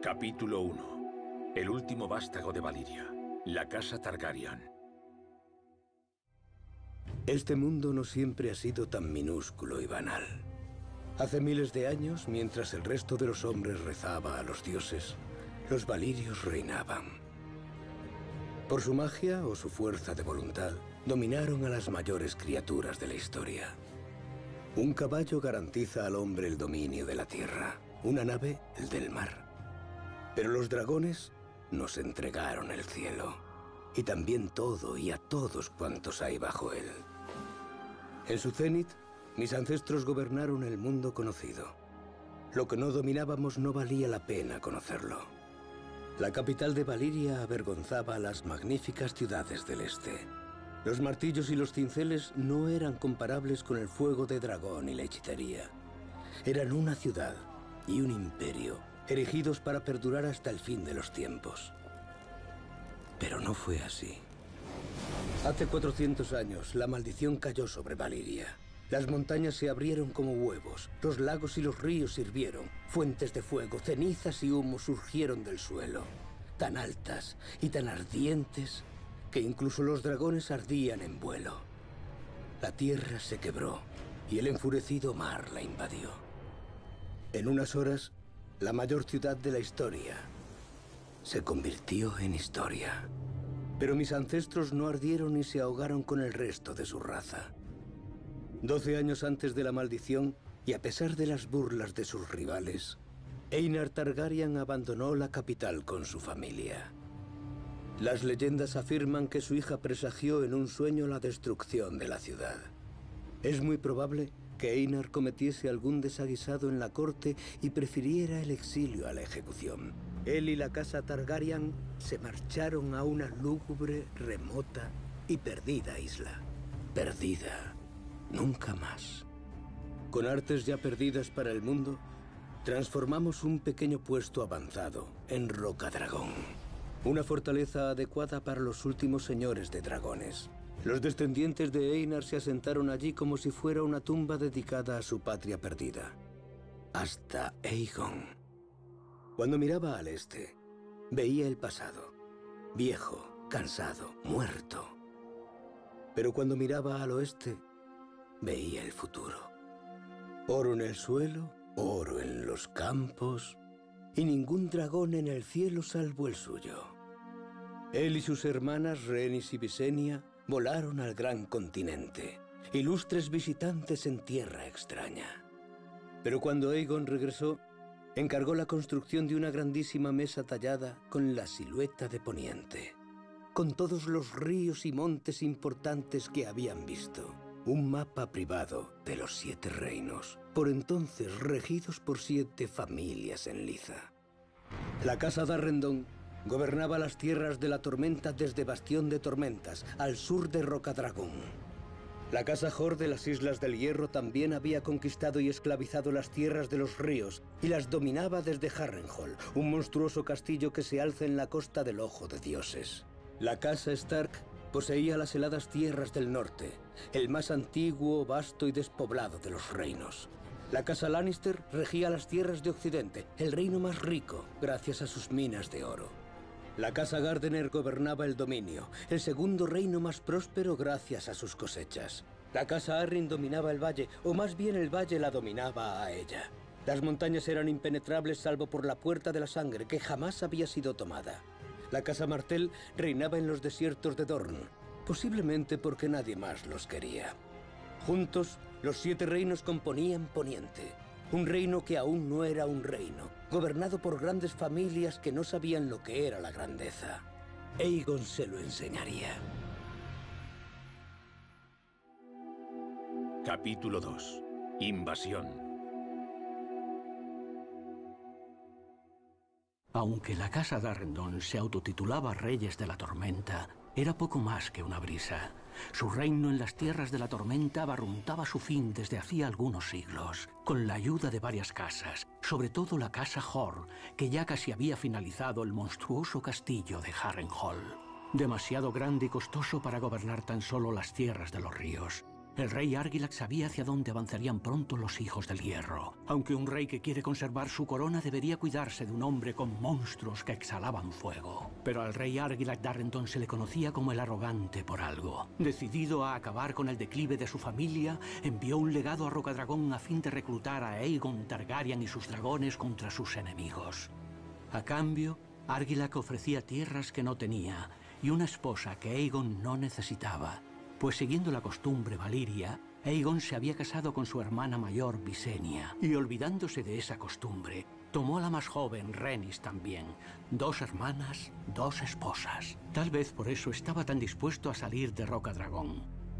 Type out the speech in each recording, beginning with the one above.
Capítulo 1. El último vástago de Valyria. La casa Targaryen. Este mundo no siempre ha sido tan minúsculo y banal. Hace miles de años, mientras el resto de los hombres rezaba a los dioses, los valirios reinaban. Por su magia o su fuerza de voluntad, dominaron a las mayores criaturas de la historia. Un caballo garantiza al hombre el dominio de la tierra, una nave el del mar. Pero los dragones nos entregaron el cielo, y también todo y a todos cuantos hay bajo él. En su cenit, mis ancestros gobernaron el mundo conocido. Lo que no dominábamos no valía la pena conocerlo. La capital de Valyria avergonzaba a las magníficas ciudades del este. Los martillos y los cinceles no eran comparables con el fuego de dragón y la hechicería. Eran una ciudad y un imperio, erigidos para perdurar hasta el fin de los tiempos. Pero no fue así. Hace 400 años, la maldición cayó sobre Valyria. Las montañas se abrieron como huevos, los lagos y los ríos hirvieron, fuentes de fuego, cenizas y humo surgieron del suelo, tan altas y tan ardientes que incluso los dragones ardían en vuelo. La tierra se quebró y el enfurecido mar la invadió. En unas horas, la mayor ciudad de la historia se convirtió en historia. Pero mis ancestros no ardieron ni se ahogaron con el resto de su raza. 12 años antes de la maldición, y a pesar de las burlas de sus rivales, Aenar Targaryen abandonó la capital con su familia. Las leyendas afirman que su hija presagió en un sueño la destrucción de la ciudad. Es muy probable que Aenar cometiese algún desaguisado en la corte y prefiriera el exilio a la ejecución. Él y la casa Targaryen se marcharon a una lúgubre, remota y perdida isla. Perdida. Nunca más. Con artes ya perdidas para el mundo, transformamos un pequeño puesto avanzado en Rocadragón. Una fortaleza adecuada para los últimos señores de dragones. Los descendientes de Aenar se asentaron allí como si fuera una tumba dedicada a su patria perdida. Hasta Aegon. Cuando miraba al este, veía el pasado. Viejo, cansado, muerto. Pero cuando miraba al oeste, veía el futuro. Oro en el suelo, oro en los campos, y ningún dragón en el cielo salvo el suyo. Él y sus hermanas, Rhaenys y Visenya, volaron al gran continente, ilustres visitantes en tierra extraña. Pero cuando Aegon regresó, encargó la construcción de una grandísima mesa tallada con la silueta de Poniente, con todos los ríos y montes importantes que habían visto. Un mapa privado de los 7 reinos, por entonces regidos por 7 familias en liza. La casa Darrendon gobernaba las tierras de la tormenta desde Bastión de Tormentas, al sur de Rocadragón. La casa Hor de las Islas del Hierro también había conquistado y esclavizado las tierras de los ríos y las dominaba desde Harrenhal, un monstruoso castillo que se alza en la costa del Ojo de Dioses. La casa Stark poseía las heladas tierras del norte, el más antiguo, vasto y despoblado de los reinos. La casa Lannister regía las tierras de Occidente, el reino más rico, gracias a sus minas de oro. La casa Gardener gobernaba el dominio, el segundo reino más próspero gracias a sus cosechas. La casa Arryn dominaba el valle, o más bien el valle la dominaba a ella. Las montañas eran impenetrables salvo por la Puerta de la Sangre, que jamás había sido tomada. La casa Martell reinaba en los desiertos de Dorne, posiblemente porque nadie más los quería. Juntos, los 7 reinos componían Poniente, un reino que aún no era un reino, gobernado por grandes familias que no sabían lo que era la grandeza. Aegon se lo enseñaría. Capítulo 2. Invasión. Aunque la casa Darrendon se autotitulaba Reyes de la Tormenta, era poco más que una brisa. Su reino en las tierras de la tormenta barruntaba su fin desde hacía algunos siglos, con la ayuda de varias casas, sobre todo la casa Hor, que ya casi había finalizado el monstruoso castillo de Harrenhal. Demasiado grande y costoso para gobernar tan solo las tierras de los ríos. El rey Argilac sabía hacia dónde avanzarían pronto los hijos del hierro. Aunque un rey que quiere conservar su corona debería cuidarse de un hombre con monstruos que exhalaban fuego. Pero al rey Argilac Darrenton se le conocía como el arrogante por algo. Decidido a acabar con el declive de su familia, envió un legado a Rocadragón a fin de reclutar a Aegon Targaryen y sus dragones contra sus enemigos. A cambio, Argilac ofrecía tierras que no tenía y una esposa que Aegon no necesitaba. Pues siguiendo la costumbre valiria, Aegon se había casado con su hermana mayor Visenya, y olvidándose de esa costumbre, tomó a la más joven, Rhaenys también. 2 hermanas, 2 esposas. Tal vez por eso estaba tan dispuesto a salir de Rocadragón.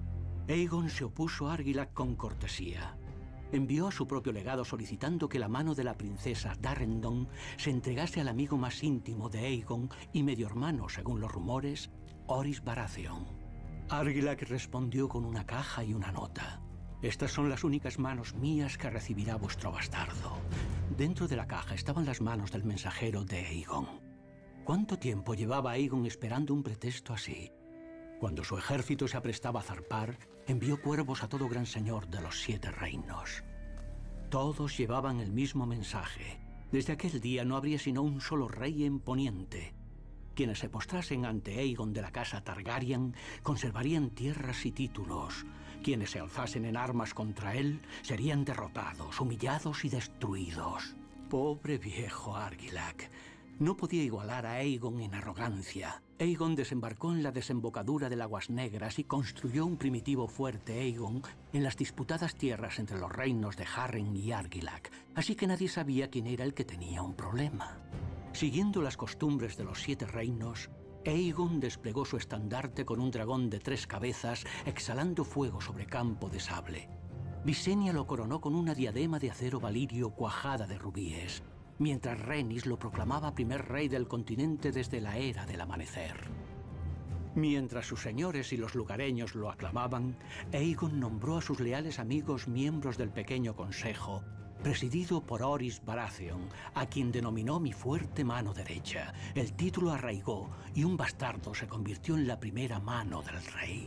Aegon se opuso a Argilac con cortesía. Envió a su propio legado solicitando que la mano de la princesa Darrendon se entregase al amigo más íntimo de Aegon y medio hermano, según los rumores, Orys Baratheon. Argilac respondió con una caja y una nota. Estas son las únicas manos mías que recibirá vuestro bastardo. Dentro de la caja estaban las manos del mensajero de Aegon. ¿Cuánto tiempo llevaba Aegon esperando un pretexto así? Cuando su ejército se aprestaba a zarpar, envió cuervos a todo gran señor de los 7 reinos. Todos llevaban el mismo mensaje. Desde aquel día no habría sino un solo rey en Poniente. Quienes se postrasen ante Aegon de la casa Targaryen conservarían tierras y títulos. Quienes se alzasen en armas contra él serían derrotados, humillados y destruidos. Pobre viejo Argilac. No podía igualar a Aegon en arrogancia. Aegon desembarcó en la desembocadura del Aguas Negras y construyó un primitivo fuerte Aegon en las disputadas tierras entre los reinos de Harren y Argilac, así que nadie sabía quién era el que tenía un problema. Siguiendo las costumbres de los 7 reinos, Aegon desplegó su estandarte con un dragón de 3 cabezas exhalando fuego sobre campo de sable. Visenya lo coronó con una diadema de acero valirio cuajada de rubíes, mientras Rhaenys lo proclamaba primer rey del continente desde la era del amanecer. Mientras sus señores y los lugareños lo aclamaban, Aegon nombró a sus leales amigos miembros del pequeño consejo, presidido por Orys Baratheon, a quien denominó mi fuerte mano derecha. El título arraigó y un bastardo se convirtió en la primera mano del rey.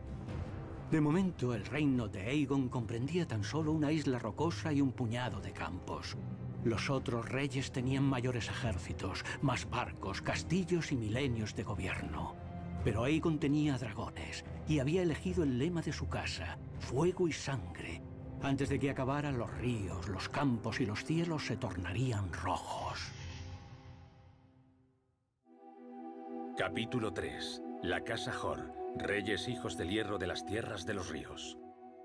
De momento, el reino de Aegon comprendía tan solo una isla rocosa y un puñado de campos. Los otros reyes tenían mayores ejércitos, más barcos, castillos y milenios de gobierno. Pero Aegon tenía dragones y había elegido el lema de su casa, fuego y sangre. Antes de que acabaran los ríos, los campos y los cielos se tornarían rojos. Capítulo 3. La Casa Hor. Reyes hijos del hierro de las tierras de los ríos.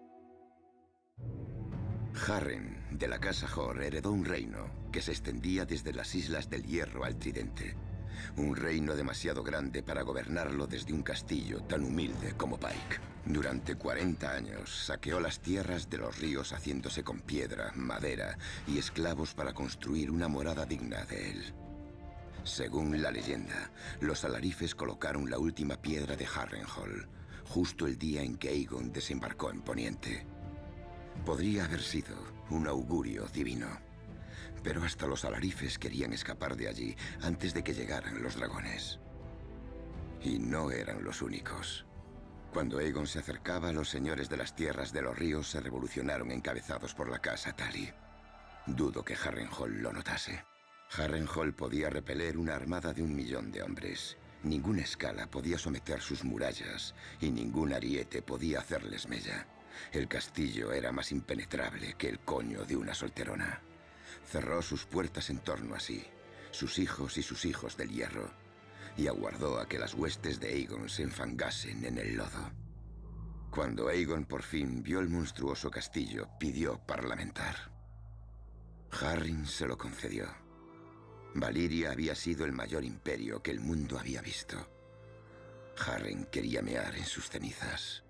Harren, de la Casa Hor, heredó un reino que se extendía desde las Islas del Hierro al Tridente. Un reino demasiado grande para gobernarlo desde un castillo tan humilde como Pike. Durante 40 años saqueó las tierras de los ríos haciéndose con piedra, madera y esclavos para construir una morada digna de él. Según la leyenda, los alarifes colocaron la última piedra de Harrenhal, justo el día en que Aegon desembarcó en Poniente. Podría haber sido un augurio divino. Pero hasta los alarifes querían escapar de allí antes de que llegaran los dragones. Y no eran los únicos. Cuando Aegon se acercaba, los señores de las tierras de los ríos se revolucionaron encabezados por la casa Tully. Dudo que Harrenhal lo notase. Harrenhal podía repeler una armada de 1 millón de hombres. Ninguna escala podía someter sus murallas y ningún ariete podía hacerles mella. El castillo era más impenetrable que el coño de una solterona. Cerró sus puertas en torno a sí, sus hijos y sus hijos del hierro, y aguardó a que las huestes de Aegon se enfangasen en el lodo. Cuando Aegon por fin vio el monstruoso castillo, pidió parlamentar. Harren se lo concedió. Valiria había sido el mayor imperio que el mundo había visto. Harren quería mear en sus cenizas.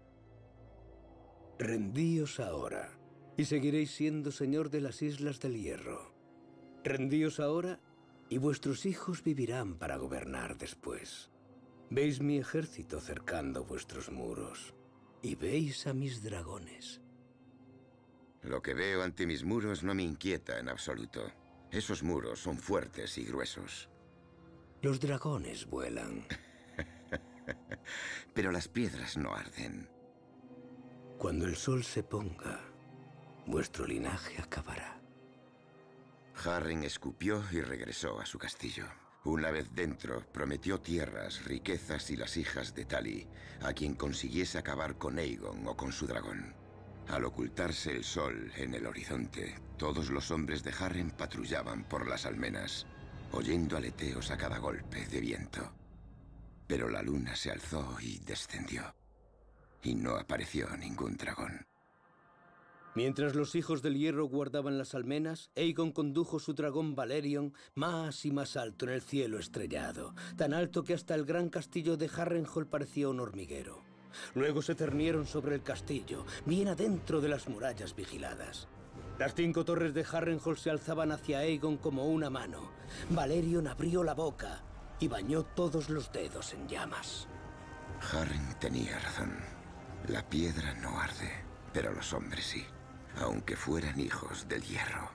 Rendíos ahora, y seguiréis siendo señor de las Islas del Hierro. Rendíos ahora, y vuestros hijos vivirán para gobernar después. Veis mi ejército cercando vuestros muros, y veis a mis dragones. Lo que veo ante mis muros no me inquieta en absoluto. Esos muros son fuertes y gruesos. Los dragones vuelan. Pero las piedras no arden. Cuando el sol se ponga, vuestro linaje acabará. Harren escupió y regresó a su castillo. Una vez dentro, prometió tierras, riquezas y las hijas de Tali a quien consiguiese acabar con Aegon o con su dragón. Al ocultarse el sol en el horizonte, todos los hombres de Harren patrullaban por las almenas, oyendo aleteos a cada golpe de viento. Pero la luna se alzó y descendió, y no apareció ningún dragón. Mientras los hijos del hierro guardaban las almenas, Aegon condujo su dragón Valerion más y más alto en el cielo estrellado, tan alto que hasta el gran castillo de Harrenhal parecía un hormiguero. Luego se cernieron sobre el castillo, bien adentro de las murallas vigiladas. Las 5 torres de Harrenhal se alzaban hacia Aegon como una mano. Valerion abrió la boca y bañó todos los dedos en llamas. Harren tenía razón. La piedra no arde, pero los hombres sí. Aunque fueran hijos del hierro.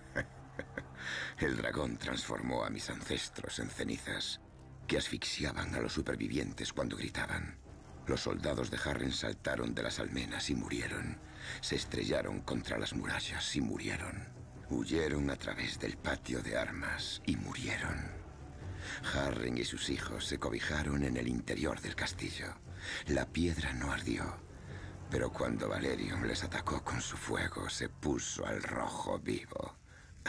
El dragón transformó a mis ancestros en cenizas, que asfixiaban a los supervivientes cuando gritaban. Los soldados de Harren saltaron de las almenas y murieron. Se estrellaron contra las murallas y murieron. Huyeron a través del patio de armas y murieron. Harren y sus hijos se cobijaron en el interior del castillo. La piedra no ardió. Pero cuando Valerion les atacó con su fuego, se puso al rojo vivo.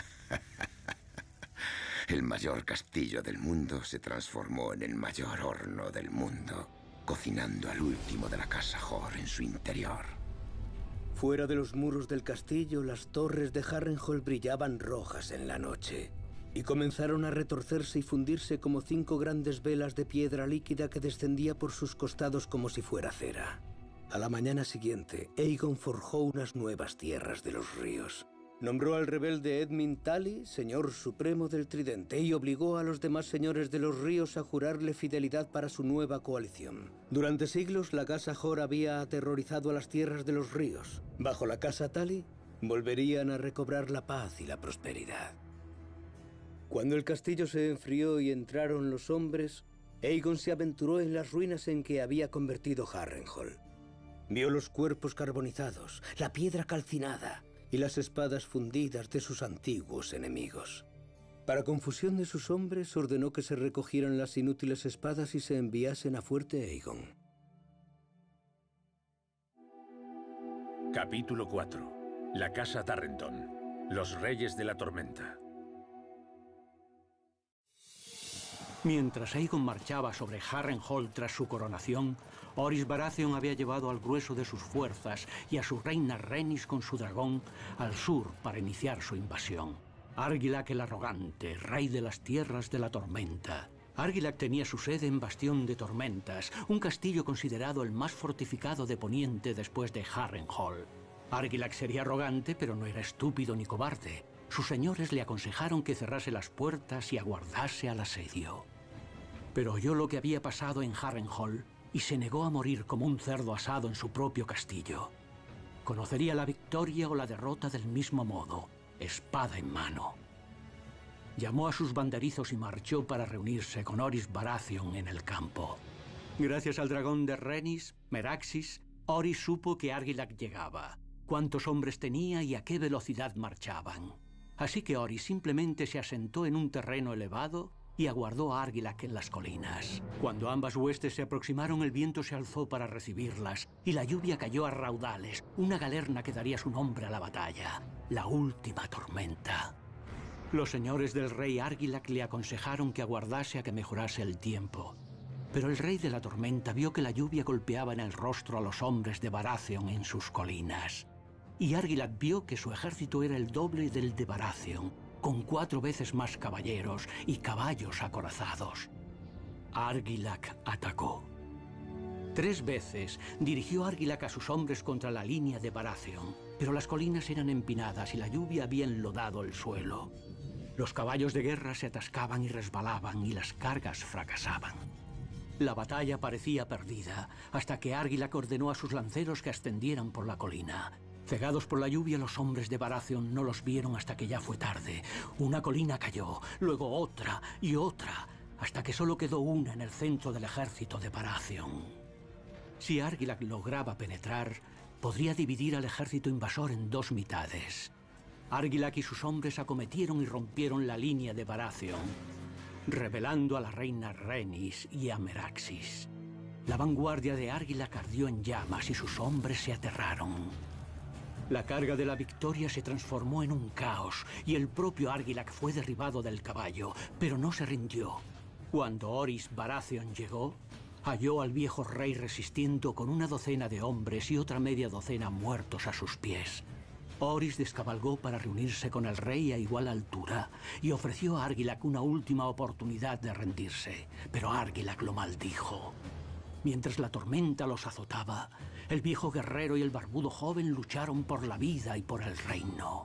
El mayor castillo del mundo se transformó en el mayor horno del mundo, cocinando al último de la casa Hor en su interior. Fuera de los muros del castillo, las torres de Harrenhal brillaban rojas en la noche, y comenzaron a retorcerse y fundirse como 5 grandes velas de piedra líquida que descendía por sus costados como si fuera cera. A la mañana siguiente, Aegon forjó unas nuevas tierras de los ríos. Nombró al rebelde Edmund Tully señor supremo del Tridente y obligó a los demás señores de los ríos a jurarle fidelidad para su nueva coalición. Durante siglos, la casa Hor había aterrorizado a las tierras de los ríos. Bajo la casa Tully, volverían a recobrar la paz y la prosperidad. Cuando el castillo se enfrió y entraron los hombres, Aegon se aventuró en las ruinas en que había convertido Harrenhal. Vio los cuerpos carbonizados, la piedra calcinada y las espadas fundidas de sus antiguos enemigos. Para confusión de sus hombres, ordenó que se recogieran las inútiles espadas y se enviasen a Fuerte Aegon. Capítulo 4. La Casa Tarrenton. Los Reyes de la Tormenta. Mientras Aegon marchaba sobre Harrenhal tras su coronación, Orys Baratheon había llevado al grueso de sus fuerzas y a su reina Rhaenys con su dragón al sur para iniciar su invasión. Argilac el Arrogante, rey de las Tierras de la Tormenta. Argilac tenía su sede en Bastión de Tormentas, un castillo considerado el más fortificado de Poniente después de Harrenhal. Argilac sería arrogante, pero no era estúpido ni cobarde. Sus señores le aconsejaron que cerrase las puertas y aguardase al asedio. Pero oyó lo que había pasado en Harrenhal y se negó a morir como un cerdo asado en su propio castillo. Conocería la victoria o la derrota del mismo modo, espada en mano. Llamó a sus banderizos y marchó para reunirse con Orys Baratheon en el campo. Gracias al dragón de Rhaenys, Meraxis, Orys supo que Argilac llegaba, cuántos hombres tenía y a qué velocidad marchaban. Así que Orys simplemente se asentó en un terreno elevado y aguardó a Argilac en las colinas. Cuando ambas huestes se aproximaron, el viento se alzó para recibirlas y la lluvia cayó a raudales, una galerna que daría su nombre a la batalla, la última tormenta. Los señores del rey Argilac le aconsejaron que aguardase a que mejorase el tiempo. Pero el rey de la tormenta vio que la lluvia golpeaba en el rostro a los hombres de Baratheon en sus colinas. Y Argilac vio que su ejército era el doble del de Baratheon, con 4 veces más caballeros y caballos acorazados. Argilac atacó. 3 veces dirigió Argilac a sus hombres contra la línea de Baratheon, pero las colinas eran empinadas y la lluvia había enlodado el suelo. Los caballos de guerra se atascaban y resbalaban y las cargas fracasaban. La batalla parecía perdida, hasta que Argilac ordenó a sus lanceros que ascendieran por la colina. Cegados por la lluvia, los hombres de Baratheon no los vieron hasta que ya fue tarde. Una colina cayó, luego otra y otra, hasta que solo quedó una en el centro del ejército de Baratheon. Si Argilac lograba penetrar, podría dividir al ejército invasor en dos mitades. Argilac y sus hombres acometieron y rompieron la línea de Baratheon, rebelando a la reina Rhaenys y a Meraxis. La vanguardia de Argilac ardió en llamas y sus hombres se aterraron. La carga de la victoria se transformó en un caos y el propio Argilac fue derribado del caballo, pero no se rindió. Cuando Orys Baratheon llegó, halló al viejo rey resistiendo con una docena de hombres y otra media docena muertos a sus pies. Orys descabalgó para reunirse con el rey a igual altura y ofreció a Argilac una última oportunidad de rendirse, pero Argilac lo maldijo. Mientras la tormenta los azotaba, el viejo guerrero y el barbudo joven lucharon por la vida y por el reino.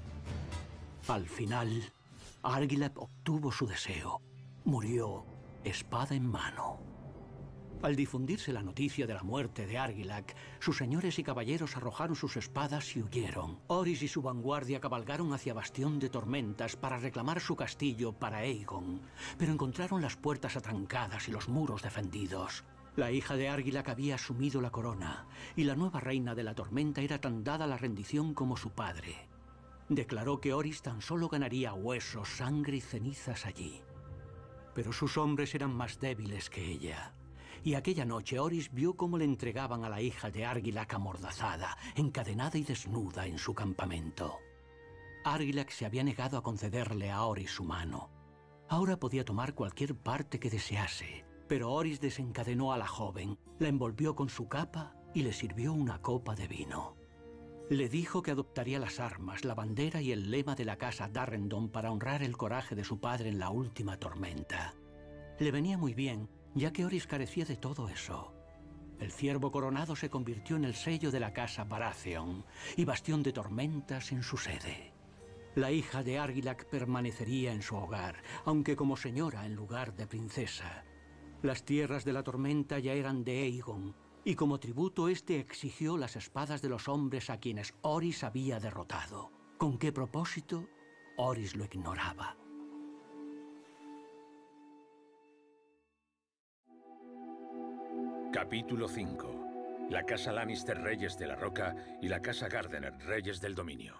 Al final, Argilac obtuvo su deseo. Murió, espada en mano. Al difundirse la noticia de la muerte de Argilac, sus señores y caballeros arrojaron sus espadas y huyeron. Orys y su vanguardia cabalgaron hacia Bastión de Tormentas para reclamar su castillo para Aegon, pero encontraron las puertas atrancadas y los muros defendidos. La hija de Argilac había asumido la corona, y la nueva reina de la tormenta era tan dada a la rendición como su padre. Declaró que Orys tan solo ganaría huesos, sangre y cenizas allí. Pero sus hombres eran más débiles que ella. Y aquella noche Orys vio cómo le entregaban a la hija de Argilac amordazada, encadenada y desnuda en su campamento. Argilac se había negado a concederle a Orys su mano. Ahora podía tomar cualquier parte que desease, pero Orys desencadenó a la joven, la envolvió con su capa y le sirvió una copa de vino. Le dijo que adoptaría las armas, la bandera y el lema de la casa Darrendon para honrar el coraje de su padre en la última tormenta. Le venía muy bien, ya que Orys carecía de todo eso. El ciervo coronado se convirtió en el sello de la casa Baratheon y Bastión de Tormentas en su sede. La hija de Argilac permanecería en su hogar, aunque como señora en lugar de princesa. Las tierras de la tormenta ya eran de Aegon, y como tributo este exigió las espadas de los hombres a quienes Orys había derrotado. ¿Con qué propósito? Orys lo ignoraba. Capítulo 5. La casa Lannister, Reyes de la Roca, y la casa Gardener, Reyes del Dominio.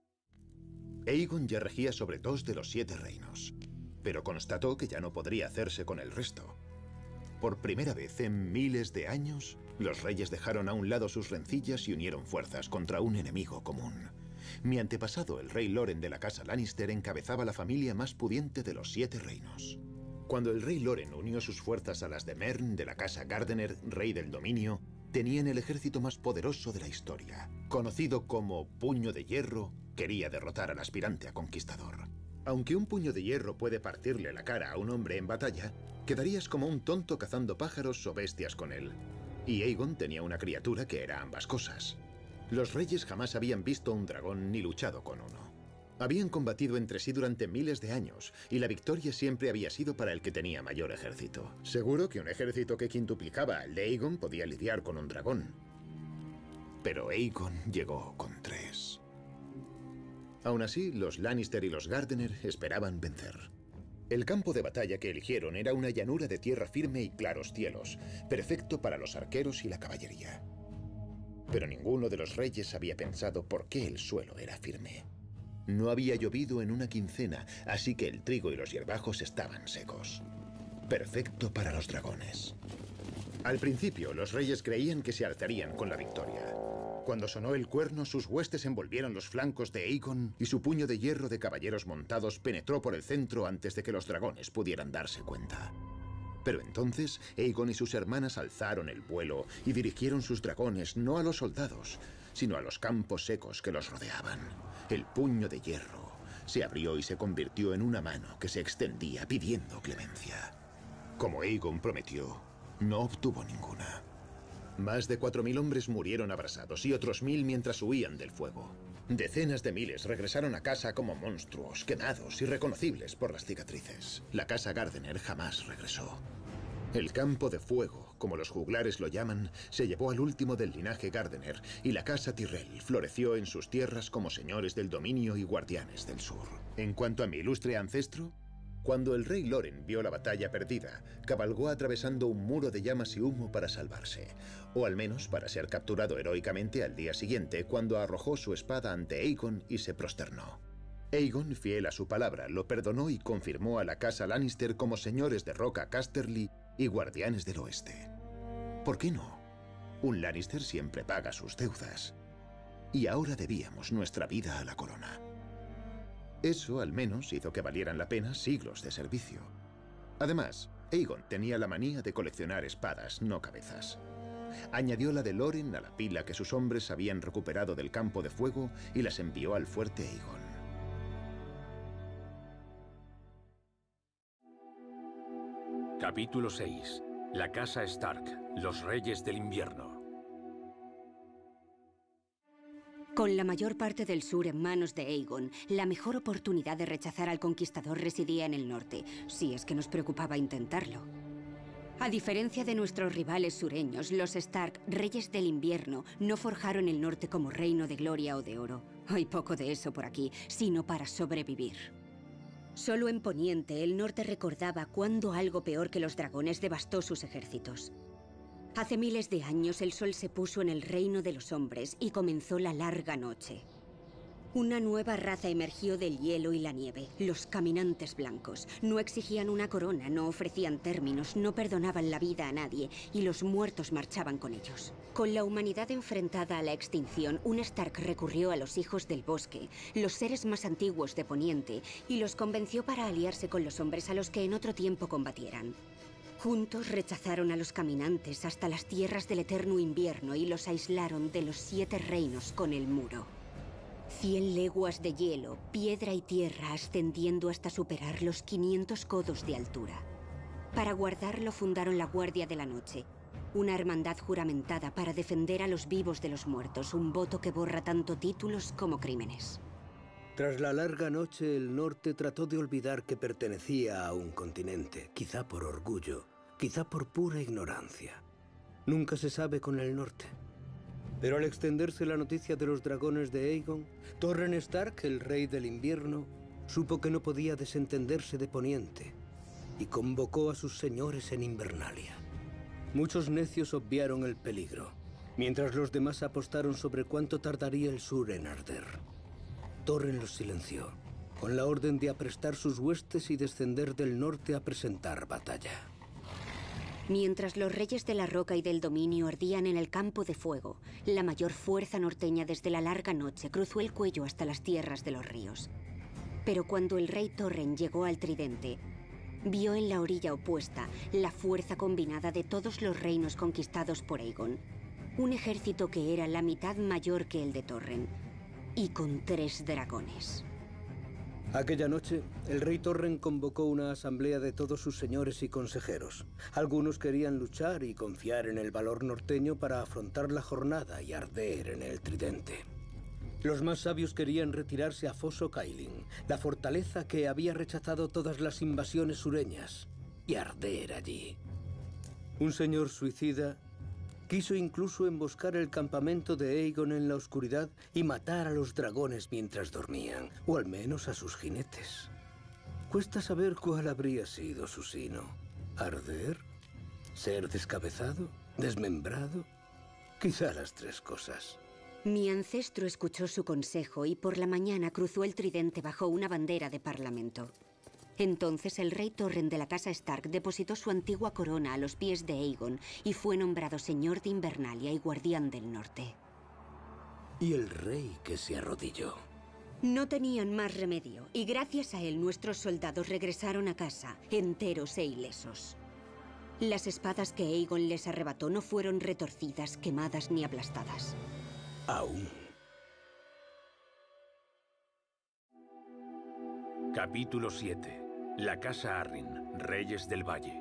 Aegon ya regía sobre 2 de los 7 reinos, pero constató que ya no podría hacerse con el resto. Por primera vez en miles de años, los reyes dejaron a un lado sus rencillas y unieron fuerzas contra un enemigo común. Mi antepasado, el rey Loren de la casa Lannister, encabezaba la familia más pudiente de los 7 reinos. Cuando el rey Loren unió sus fuerzas a las de Mern de la casa Gardener, rey del dominio, tenían el ejército más poderoso de la historia. Conocido como Puño de Hierro, quería derrotar al aspirante a conquistador. Aunque un puño de hierro puede partirle la cara a un hombre en batalla, quedarías como un tonto cazando pájaros o bestias con él. Y Aegon tenía una criatura que era ambas cosas. Los reyes jamás habían visto un dragón ni luchado con uno. Habían combatido entre sí durante miles de años, y la victoria siempre había sido para el que tenía mayor ejército. Seguro que un ejército que quintuplicaba al de Aegon podía lidiar con un dragón. Pero Aegon llegó con 3. Aún así, los Lannister y los Gardener esperaban vencer. El campo de batalla que eligieron era una llanura de tierra firme y claros cielos, perfecto para los arqueros y la caballería. Pero ninguno de los reyes había pensado por qué el suelo era firme. No había llovido en una quincena, así que el trigo y los hierbajos estaban secos. Perfecto para los dragones. Al principio, los reyes creían que se alzarían con la victoria. Cuando sonó el cuerno, sus huestes envolvieron los flancos de Aegon y su puño de hierro de caballeros montados penetró por el centro antes de que los dragones pudieran darse cuenta. Pero entonces, Aegon y sus hermanas alzaron el vuelo y dirigieron sus dragones no a los soldados, sino a los campos secos que los rodeaban. El puño de hierro se abrió y se convirtió en una mano que se extendía pidiendo clemencia. Como Aegon prometió, no obtuvo ninguna. Más de 4.000 hombres murieron abrasados y otros 1.000 mientras huían del fuego. Decenas de miles regresaron a casa como monstruos, quemados, irreconocibles por las cicatrices. La casa Gardener jamás regresó. El campo de fuego, como los juglares lo llaman, se llevó al último del linaje Gardener, y la casa Tyrell floreció en sus tierras como señores del dominio y guardianes del sur. En cuanto a mi ilustre ancestro, Cuando el rey Loren vio la batalla perdida, cabalgó atravesando un muro de llamas y humo para salvarse, o al menos para ser capturado heroicamente al día siguiente, cuando arrojó su espada ante Aegon y se prosternó. Aegon, fiel a su palabra, lo perdonó y confirmó a la casa Lannister como señores de Roca Casterly y guardianes del oeste. ¿Por qué no? Un Lannister siempre paga sus deudas. Y ahora debíamos nuestra vida a la corona. Eso, al menos, hizo que valieran la pena siglos de servicio. Además, Aegon tenía la manía de coleccionar espadas, no cabezas. Añadió la de Loren a la pila que sus hombres habían recuperado del campo de fuego y las envió al fuerte Aegon. Capítulo 6. La Casa Stark, los Reyes del Invierno. Con la mayor parte del sur en manos de Aegon, la mejor oportunidad de rechazar al conquistador residía en el norte, si es que nos preocupaba intentarlo. A diferencia de nuestros rivales sureños, los Stark, Reyes del Invierno, no forjaron el norte como reino de gloria o de oro. Hay poco de eso por aquí, sino para sobrevivir. Solo en Poniente, el norte recordaba cuándo algo peor que los dragones devastó sus ejércitos. Hace miles de años el sol se puso en el reino de los hombres y comenzó la larga noche. Una nueva raza emergió del hielo y la nieve, los caminantes blancos. No exigían una corona, no ofrecían términos, no perdonaban la vida a nadie y los muertos marchaban con ellos. Con la humanidad enfrentada a la extinción, un Stark recurrió a los hijos del bosque, los seres más antiguos de Poniente, y los convenció para aliarse con los hombres a los que en otro tiempo combatieran. Juntos rechazaron a los caminantes hasta las tierras del eterno invierno y los aislaron de los 7 reinos con el muro. 100 leguas de hielo, piedra y tierra ascendiendo hasta superar los 500 codos de altura. Para guardarlo fundaron la Guardia de la Noche, una hermandad juramentada para defender a los vivos de los muertos, un voto que borra tanto títulos como crímenes. Tras la larga noche, el norte trató de olvidar que pertenecía a un continente, quizá por orgullo, quizá por pura ignorancia. Nunca se sabe con el norte. Pero al extenderse la noticia de los dragones de Aegon, Torren Stark, el rey del invierno, supo que no podía desentenderse de Poniente y convocó a sus señores en Invernalia. Muchos necios obviaron el peligro, mientras los demás apostaron sobre cuánto tardaría el sur en arder. Torren los silenció, con la orden de aprestar sus huestes y descender del norte a presentar batalla. Mientras los reyes de la roca y del dominio ardían en el campo de fuego, la mayor fuerza norteña desde la larga noche cruzó el cuello hasta las tierras de los ríos. Pero cuando el rey Torren llegó al Tridente, vio en la orilla opuesta la fuerza combinada de todos los reinos conquistados por Aegon. Un ejército que era la mitad mayor que el de Torren, y con 3 dragones. Aquella noche, el rey Torren convocó una asamblea de todos sus señores y consejeros. Algunos querían luchar y confiar en el valor norteño para afrontar la jornada y arder en el Tridente. Los más sabios querían retirarse a Fosso Cailin, la fortaleza que había rechazado todas las invasiones sureñas, y arder allí. Un señor suicida quiso incluso emboscar el campamento de Aegon en la oscuridad y matar a los dragones mientras dormían, o al menos a sus jinetes. Cuesta saber cuál habría sido su sino. ¿Arder? ¿Ser descabezado? ¿Desmembrado? Quizá las 3 cosas. Mi ancestro escuchó su consejo y por la mañana cruzó el Tridente bajo una bandera de parlamento. Entonces el rey Torren de la casa Stark depositó su antigua corona a los pies de Aegon y fue nombrado señor de Invernalia y guardián del norte. Y el rey que se arrodilló. No tenían más remedio, y gracias a él nuestros soldados regresaron a casa, enteros e ilesos. Las espadas que Aegon les arrebató no fueron retorcidas, quemadas ni aplastadas. Aún. Capítulo 7. La Casa Arryn, Reyes del Valle.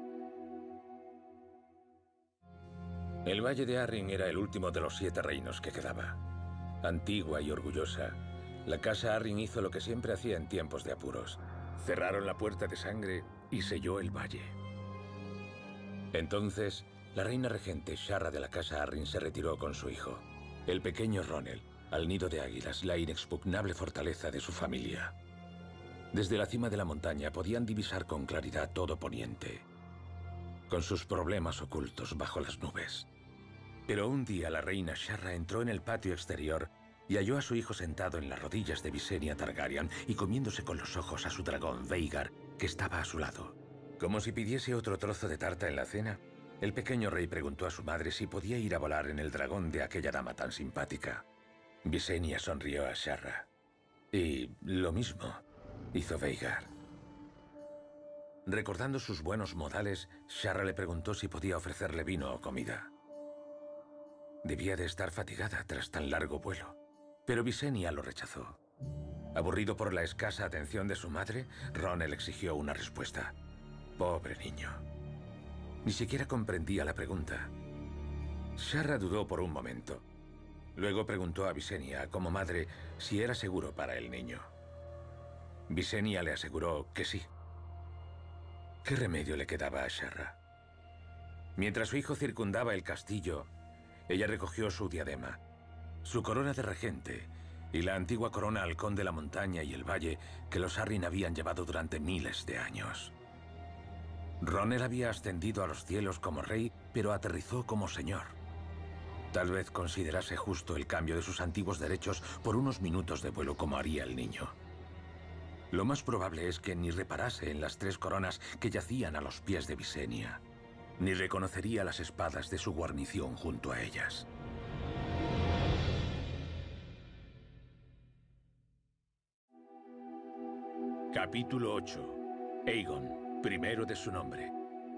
El Valle de Arryn era el último de los 7 reinos que quedaba. Antigua y orgullosa, la Casa Arryn hizo lo que siempre hacía en tiempos de apuros. Cerraron la puerta de sangre y selló el valle. Entonces, la reina regente Sharra de la Casa Arryn se retiró con su hijo, el pequeño Ronel, al nido de águilas, la inexpugnable fortaleza de su familia. Desde la cima de la montaña podían divisar con claridad todo Poniente, con sus problemas ocultos bajo las nubes. Pero un día la reina Sharra entró en el patio exterior y halló a su hijo sentado en las rodillas de Visenya Targaryen y comiéndose con los ojos a su dragón Vhagar, que estaba a su lado. Como si pidiese otro trozo de tarta en la cena, el pequeño rey preguntó a su madre si podía ir a volar en el dragón de aquella dama tan simpática. Visenya sonrió a Sharra. Y lo mismo hizo Vhagar. Recordando sus buenos modales, Sharra le preguntó si podía ofrecerle vino o comida. Debía de estar fatigada tras tan largo vuelo, pero Visenya lo rechazó. Aburrido por la escasa atención de su madre, Ronel exigió una respuesta. Pobre niño. Ni siquiera comprendía la pregunta. Sharra dudó por un momento. Luego preguntó a Visenya, como madre, si era seguro para el niño. Visenya le aseguró que sí. ¿Qué remedio le quedaba a Sharra? Mientras su hijo circundaba el castillo, ella recogió su diadema, su corona de regente y la antigua corona halcón de la montaña y el valle que los Arryn habían llevado durante miles de años. Ronel había ascendido a los cielos como rey, pero aterrizó como señor. Tal vez considerase justo el cambio de sus antiguos derechos por unos minutos de vuelo como haría el niño. Lo más probable es que ni reparase en las 3 coronas que yacían a los pies de Visenya, ni reconocería las espadas de su guarnición junto a ellas. Capítulo 8. Aegon, primero de su nombre.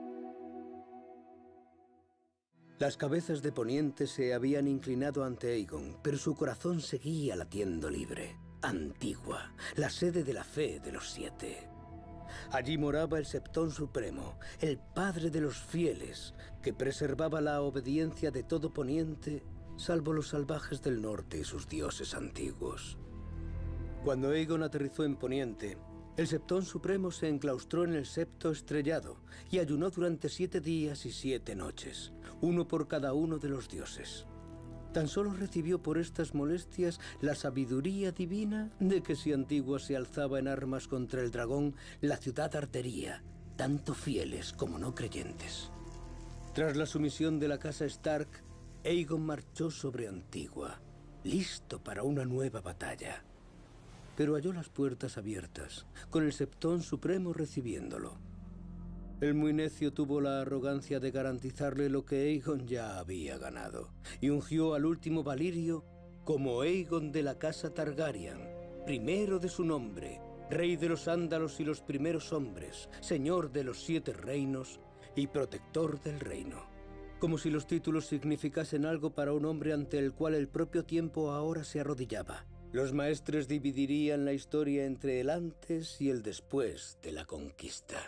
Las cabezas de Poniente se habían inclinado ante Aegon, pero su corazón seguía latiendo libre. Antigua, la sede de la fe de los 7. Allí moraba el Septón Supremo, el padre de los fieles, que preservaba la obediencia de todo Poniente, salvo los salvajes del norte y sus dioses antiguos. Cuando Aegon aterrizó en Poniente, el Septón Supremo se enclaustró en el Septo Estrellado y ayunó durante 7 días y 7 noches, uno por cada uno de los dioses. Tan solo recibió por estas molestias la sabiduría divina de que si Antigua se alzaba en armas contra el dragón, la ciudad ardería, tanto fieles como no creyentes. Tras la sumisión de la casa Stark, Aegon marchó sobre Antigua, listo para una nueva batalla. Pero halló las puertas abiertas, con el Septón Supremo recibiéndolo. El muy necio tuvo la arrogancia de garantizarle lo que Aegon ya había ganado, y ungió al último Valirio como Aegon de la casa Targaryen, primero de su nombre, rey de los Ándalos y los primeros hombres, señor de los 7 reinos y protector del reino. Como si los títulos significasen algo para un hombre ante el cual el propio tiempo ahora se arrodillaba. Los maestres dividirían la historia entre el antes y el después de la conquista.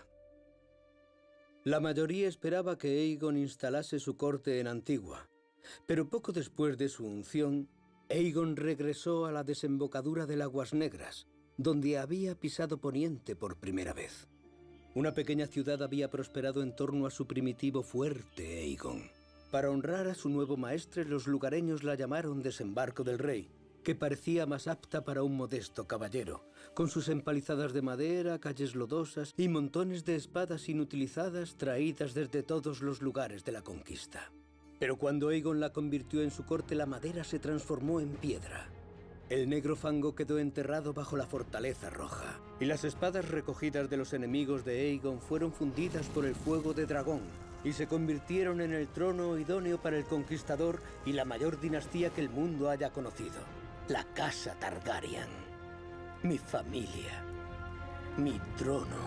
La mayoría esperaba que Aegon instalase su corte en Antigua, pero poco después de su unción, Aegon regresó a la desembocadura del Aguas Negras, donde había pisado Poniente por primera vez. Una pequeña ciudad había prosperado en torno a su primitivo fuerte Aegon. Para honrar a su nuevo maestre, los lugareños la llamaron Desembarco del Rey, que parecía más apta para un modesto caballero, con sus empalizadas de madera, calles lodosas y montones de espadas inutilizadas traídas desde todos los lugares de la conquista. Pero cuando Aegon la convirtió en su corte, la madera se transformó en piedra. El negro fango quedó enterrado bajo la fortaleza roja, y las espadas recogidas de los enemigos de Aegon fueron fundidas por el fuego de dragón, y se convirtieron en el trono idóneo para el conquistador y la mayor dinastía que el mundo haya conocido. La casa Targaryen, mi familia, mi trono,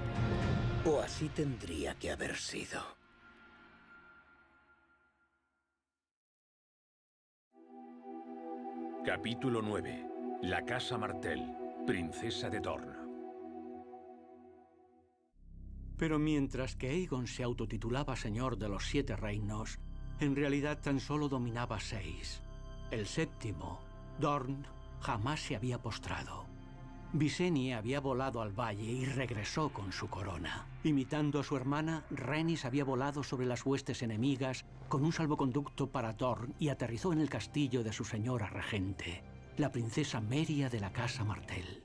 o así tendría que haber sido. Capítulo 9. La casa Martell, princesa de Dorne. Pero mientras que Aegon se autotitulaba señor de los 7 reinos, en realidad tan solo dominaba 6. El séptimo, Dorne, jamás se había postrado. Visenya había volado al valle y regresó con su corona. Imitando a su hermana, Rhaenys había volado sobre las huestes enemigas con un salvoconducto para Dorne y aterrizó en el castillo de su señora regente, la princesa Meria de la casa Martell.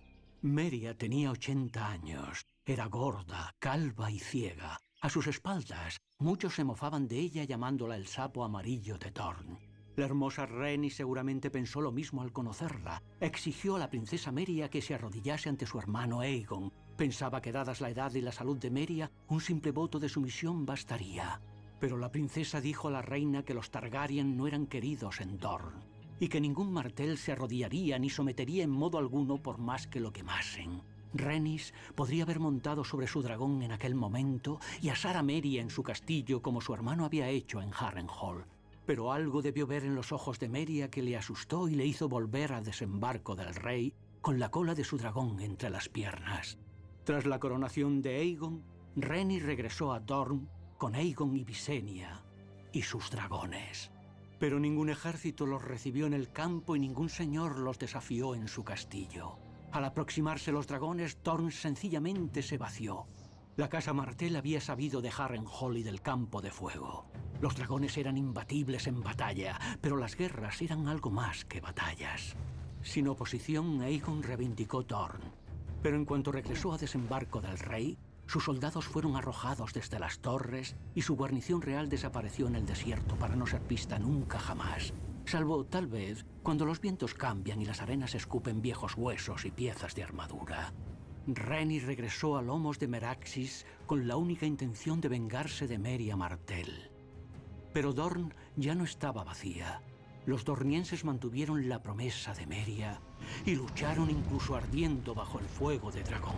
Meria tenía 80 años. Era gorda, calva y ciega. A sus espaldas, muchos se mofaban de ella llamándola el sapo amarillo de Dorn. La hermosa Rhaenys seguramente pensó lo mismo al conocerla. Exigió a la princesa Meria que se arrodillase ante su hermano Aegon. Pensaba que, dadas la edad y la salud de Meria, un simple voto de sumisión bastaría. Pero la princesa dijo a la reina que los Targaryen no eran queridos en Dorn, y que ningún Martell se arrodillaría ni sometería en modo alguno por más que lo quemasen. Rhaenys podría haber montado sobre su dragón en aquel momento y asar a Meria en su castillo como su hermano había hecho en Harrenhal. Pero algo debió ver en los ojos de Meria que le asustó y le hizo volver al desembarco del rey con la cola de su dragón entre las piernas. Tras la coronación de Aegon, Rhaenys regresó a Dorne con Aegon y Visenya y sus dragones. Pero ningún ejército los recibió en el campo y ningún señor los desafió en su castillo. Al aproximarse los dragones, Dorne sencillamente se vació. La casa Martell había sabido de Harrenhal y del Campo de Fuego. Los dragones eran imbatibles en batalla, pero las guerras eran algo más que batallas. Sin oposición, Aegon reivindicó Dorne. Pero en cuanto regresó a desembarco del rey, sus soldados fueron arrojados desde las torres y su guarnición real desapareció en el desierto para no ser vista nunca jamás. Salvo, tal vez, cuando los vientos cambian y las arenas escupen viejos huesos y piezas de armadura. Rhaenys regresó a lomos de Meraxis con la única intención de vengarse de Meria Martell. Pero Dorne ya no estaba vacía. Los dornienses mantuvieron la promesa de Meria y lucharon incluso ardiendo bajo el fuego de dragón.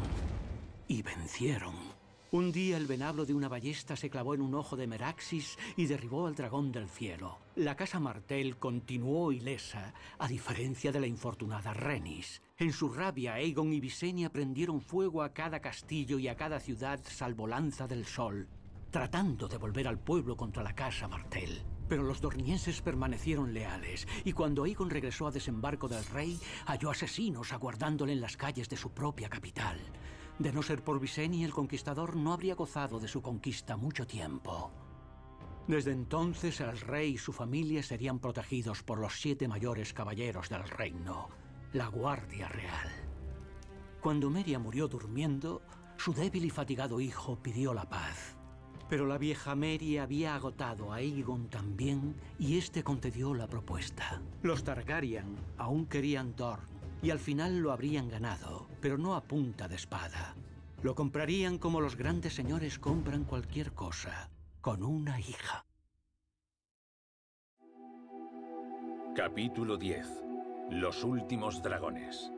Y vencieron. Un día el venablo de una ballesta se clavó en un ojo de Meraxis y derribó al dragón del cielo. La casa Martell continuó ilesa, a diferencia de la infortunada Rhaenys. En su rabia, Aegon y Visenya prendieron fuego a cada castillo y a cada ciudad salvo Lanza del Sol, tratando de volver al pueblo contra la casa Martell. Pero los dornienses permanecieron leales, y cuando Aegon regresó a desembarco del rey, halló asesinos aguardándole en las calles de su propia capital. De no ser por Visenya, el conquistador no habría gozado de su conquista mucho tiempo. Desde entonces, el rey y su familia serían protegidos por los 7 mayores caballeros del reino, la Guardia Real. Cuando Meria murió durmiendo, su débil y fatigado hijo pidió la paz. Pero la vieja Meria había agotado a Aegon también, y este concedió la propuesta. Los Targaryen aún querían Dorne, y al final lo habrían ganado, pero no a punta de espada. Lo comprarían como los grandes señores compran cualquier cosa, con una hija. Capítulo 10. Los últimos dragones.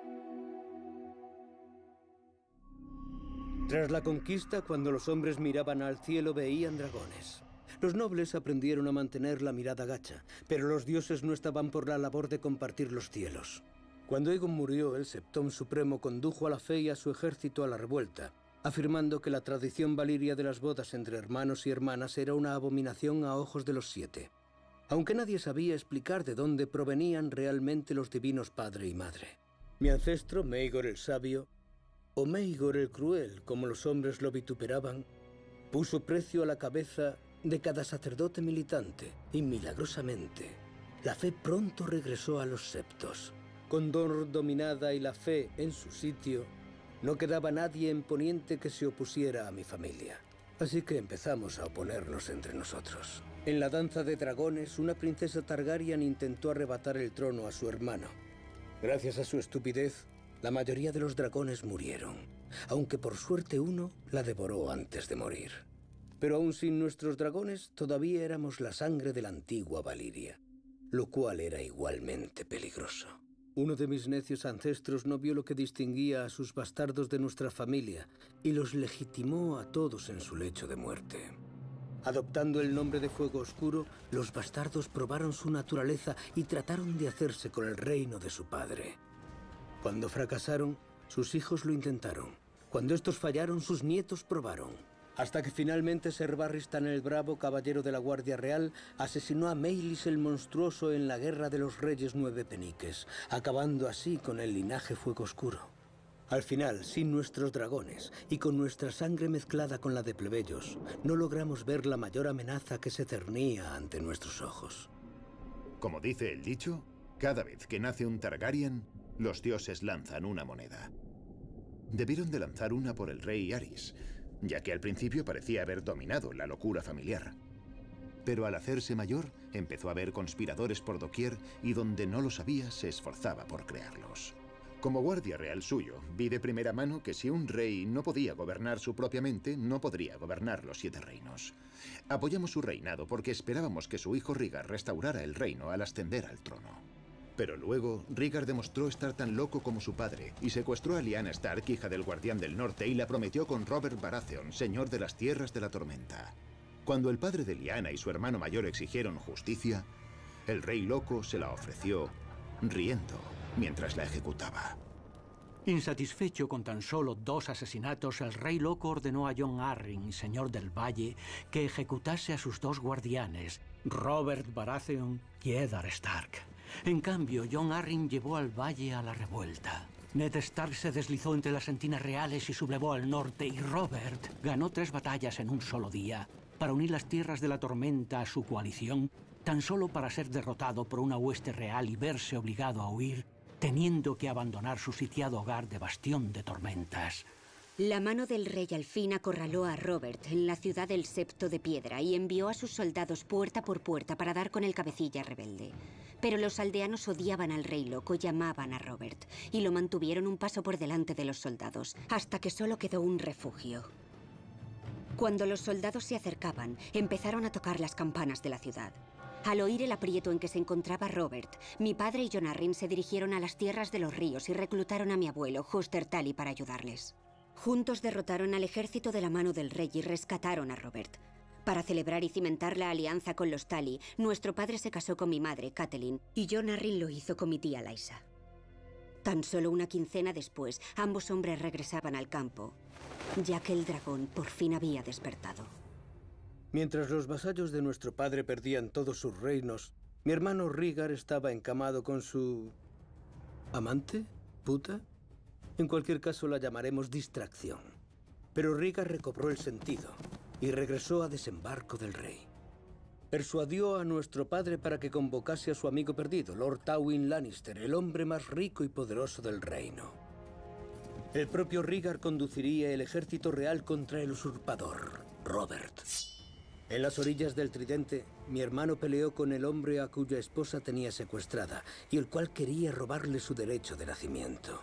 Tras la conquista, cuando los hombres miraban al cielo, veían dragones. Los nobles aprendieron a mantener la mirada gacha, pero los dioses no estaban por la labor de compartir los cielos. Cuando Aegon murió, el Septón Supremo condujo a la fe y a su ejército a la revuelta, afirmando que la tradición valiria de las bodas entre hermanos y hermanas era una abominación a ojos de los 7. Aunque nadie sabía explicar de dónde provenían realmente los divinos padre y madre. Mi ancestro, Maegor el Sabio, o Maegor el Cruel, como los hombres lo vituperaban, puso precio a la cabeza de cada sacerdote militante, y milagrosamente, la fe pronto regresó a los septos. Con Dorne dominada y la fe en su sitio, no quedaba nadie en Poniente que se opusiera a mi familia. Así que empezamos a oponernos entre nosotros. En la danza de dragones, una princesa Targaryen intentó arrebatar el trono a su hermano. Gracias a su estupidez, la mayoría de los dragones murieron, aunque por suerte uno la devoró antes de morir. Pero aún sin nuestros dragones, todavía éramos la sangre de la antigua Valiria, lo cual era igualmente peligroso. Uno de mis necios ancestros no vio lo que distinguía a sus bastardos de nuestra familia y los legitimó a todos en su lecho de muerte. Adoptando el nombre de Fuego Oscuro, los bastardos probaron su naturaleza y trataron de hacerse con el reino de su padre. Cuando fracasaron, sus hijos lo intentaron. Cuando estos fallaron, sus nietos probaron. Hasta que finalmente Ser Barristan el Bravo, caballero de la Guardia Real, asesinó a Meilis el Monstruoso en la Guerra de los Reyes Nueve Peniques, acabando así con el linaje Fuego Oscuro. Al final, sin nuestros dragones y con nuestra sangre mezclada con la de plebeyos, no logramos ver la mayor amenaza que se cernía ante nuestros ojos. Como dice el dicho, cada vez que nace un Targaryen, los dioses lanzan una moneda. debieron de lanzar una por el rey Aerys, ya que al principio parecía haber dominado la locura familiar. Pero al hacerse mayor, empezó a ver conspiradores por doquier y donde no los había, se esforzaba por crearlos. Como guardia real suyo, vi de primera mano que si un rey no podía gobernar su propia mente, no podría gobernar los 7 reinos. Apoyamos su reinado porque esperábamos que su hijo Rhaegar restaurara el reino al ascender al trono. Pero luego, Rhaegar demostró estar tan loco como su padre y secuestró a Lyanna Stark, hija del Guardián del Norte, y la prometió con Robert Baratheon, señor de las Tierras de la Tormenta. Cuando el padre de Lyanna y su hermano mayor exigieron justicia, el rey loco se la ofreció riendo mientras la ejecutaba. Insatisfecho con tan solo 2 asesinatos, el rey loco ordenó a Jon Arryn, señor del Valle, que ejecutase a sus 2 guardianes, Robert Baratheon y Eddard Stark. En cambio, Jon Arryn llevó al Valle a la revuelta. Ned Stark se deslizó entre las sentinas reales y sublevó al norte, y Robert ganó 3 batallas en un solo día para unir las tierras de la tormenta a su coalición, tan solo para ser derrotado por una hueste real y verse obligado a huir, teniendo que abandonar su sitiado hogar de Bastión de Tormentas. La mano del rey al fin acorraló a Robert en la ciudad del Septo de Piedra y envió a sus soldados puerta por puerta para dar con el cabecilla rebelde. Pero los aldeanos odiaban al rey loco y amaban a Robert, y lo mantuvieron un paso por delante de los soldados, hasta que solo quedó un refugio. Cuando los soldados se acercaban, empezaron a tocar las campanas de la ciudad. Al oír el aprieto en que se encontraba Robert, mi padre y Jon Arryn se dirigieron a las tierras de los ríos y reclutaron a mi abuelo, Hoster Tully, para ayudarles. Juntos derrotaron al ejército de la mano del rey y rescataron a Robert. Para celebrar y cimentar la alianza con los Tully, nuestro padre se casó con mi madre, Catelyn, y Jon Arryn lo hizo con mi tía Lysa. Tan solo una quincena después, ambos hombres regresaban al campo, ya que el dragón por fin había despertado. Mientras los vasallos de nuestro padre perdían todos sus reinos, mi hermano Rhaegar estaba encamado con su... ¿amante? ¿Puta? En cualquier caso la llamaremos distracción. Pero Rhaegar recobró el sentido y regresó a desembarco del rey. Persuadió a nuestro padre para que convocase a su amigo perdido, Lord Tywin Lannister, el hombre más rico y poderoso del reino. El propio Rhaegar conduciría el ejército real contra el usurpador, Robert. En las orillas del Tridente, mi hermano peleó con el hombre a cuya esposa tenía secuestrada y el cual quería robarle su derecho de nacimiento.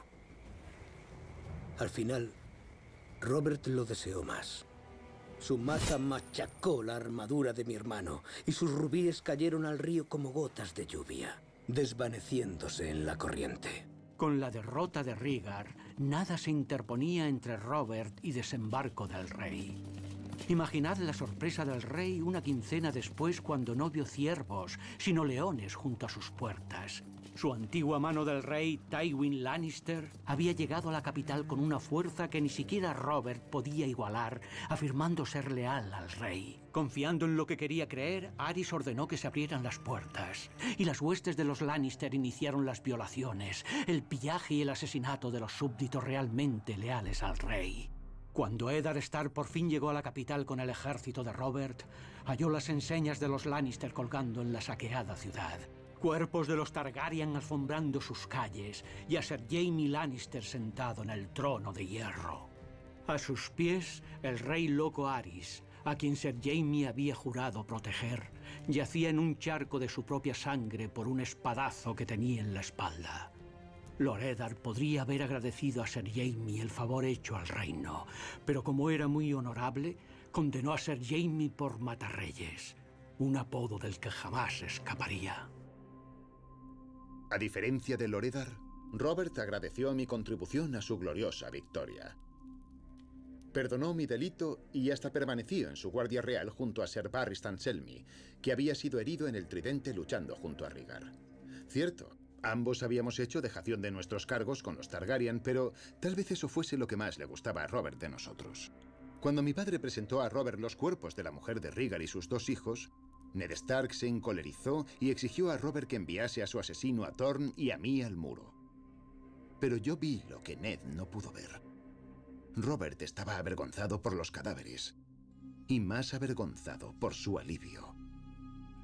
Al final, Robert lo deseó más. Su maza machacó la armadura de mi hermano y sus rubíes cayeron al río como gotas de lluvia, desvaneciéndose en la corriente. Con la derrota de Rhaegar, nada se interponía entre Robert y desembarco del rey. Imaginad la sorpresa del rey una quincena después cuando no vio ciervos, sino leones junto a sus puertas. Su antigua mano del rey, Tywin Lannister, había llegado a la capital con una fuerza que ni siquiera Robert podía igualar, afirmando ser leal al rey. Confiando en lo que quería creer, Aerys ordenó que se abrieran las puertas, y las huestes de los Lannister iniciaron las violaciones, el pillaje y el asesinato de los súbditos realmente leales al rey. Cuando Eddard Stark por fin llegó a la capital con el ejército de Robert, halló las enseñas de los Lannister colgando en la saqueada ciudad. Cuerpos de los Targaryen alfombrando sus calles y a Ser Jaime Lannister sentado en el trono de hierro. A sus pies, el rey loco Aerys, a quien Ser Jaime había jurado proteger, yacía en un charco de su propia sangre por un espadazo que tenía en la espalda. Lord Eddard podría haber agradecido a Ser Jaime el favor hecho al reino, pero como era muy honorable, condenó a Ser Jaime por matarreyes, un apodo del que jamás escaparía. A diferencia de Lord Eddard, Robert agradeció mi contribución a su gloriosa victoria. Perdonó mi delito y hasta permaneció en su guardia real junto a Ser Barristan Selmy, que había sido herido en el Tridente luchando junto a Rhaegar. Cierto, ambos habíamos hecho dejación de nuestros cargos con los Targaryen, pero tal vez eso fuese lo que más le gustaba a Robert de nosotros. Cuando mi padre presentó a Robert los cuerpos de la mujer de Rhaegar y sus 2 hijos, Ned Stark se encolerizó y exigió a Robert que enviase a su asesino a Dorne y a mí al muro. Pero yo vi lo que Ned no pudo ver. Robert estaba avergonzado por los cadáveres, y más avergonzado por su alivio.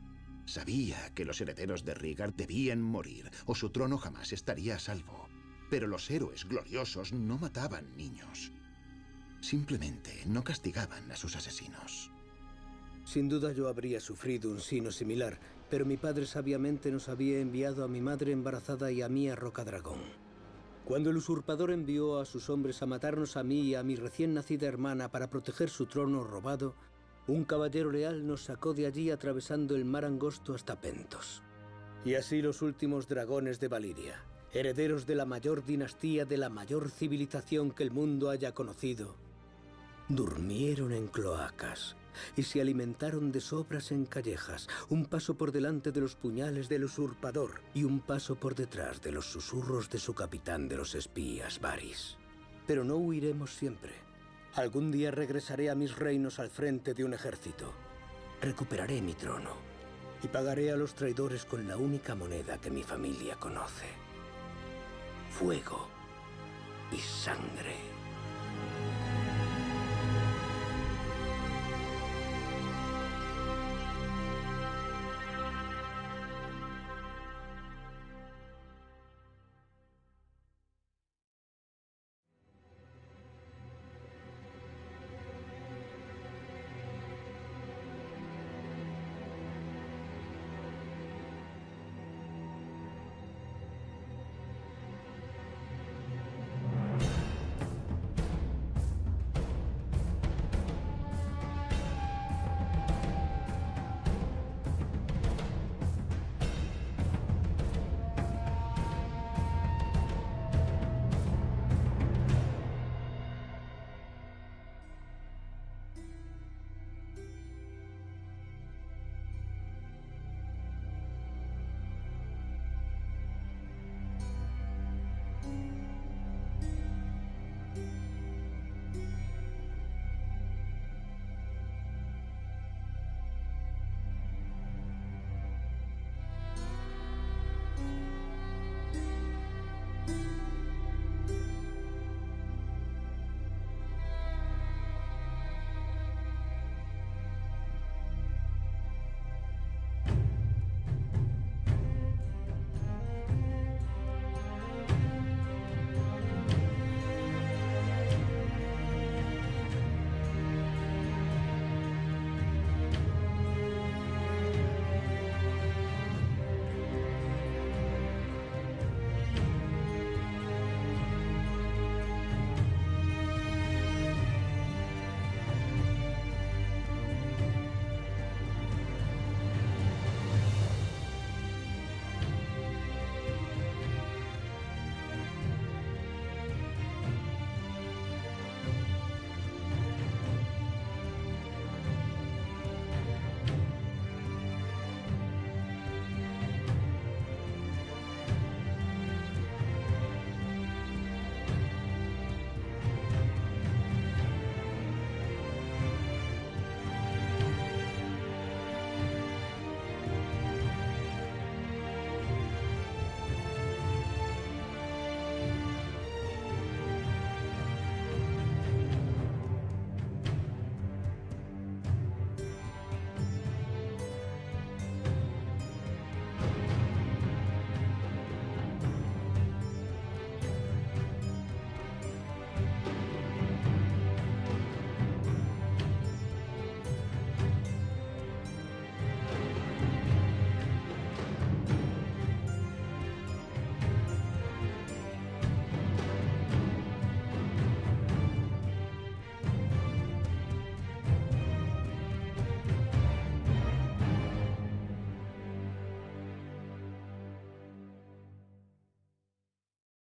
Sabía que los herederos de Rhaegar debían morir, o su trono jamás estaría a salvo. Pero los héroes gloriosos no mataban niños. Simplemente no castigaban a sus asesinos. Sin duda yo habría sufrido un sino similar, pero mi padre sabiamente nos había enviado a mi madre embarazada y a mí a Rocadragón. Cuando el usurpador envió a sus hombres a matarnos a mí y a mi recién nacida hermana para proteger su trono robado, un caballero leal nos sacó de allí atravesando el mar angosto hasta Pentos. Y así los últimos dragones de Valiria, herederos de la mayor dinastía, de la mayor civilización que el mundo haya conocido, durmieron en cloacas y se alimentaron de sobras en callejas, un paso por delante de los puñales del usurpador y un paso por detrás de los susurros de su capitán de los espías, Varys. Pero no huiremos siempre. Algún día regresaré a mis reinos al frente de un ejército. Recuperaré mi trono y pagaré a los traidores con la única moneda que mi familia conoce: fuego y sangre.